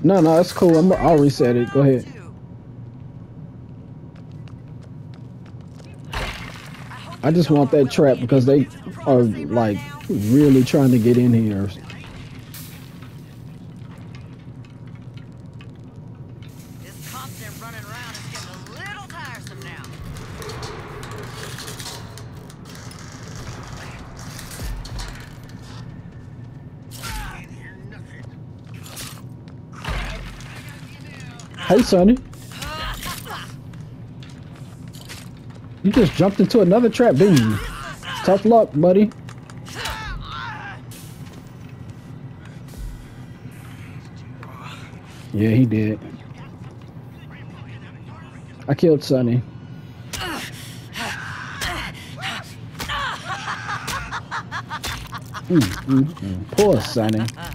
No, that's cool. I'll reset it. Go ahead. I just want that trap because they are like really trying to get in here. This constant running around is getting a little tiresome now. Hey, Sonny. You just jumped into another trap, didn't you? Tough luck, buddy. Yeah, he did. I killed Sonny. Poor Sonny.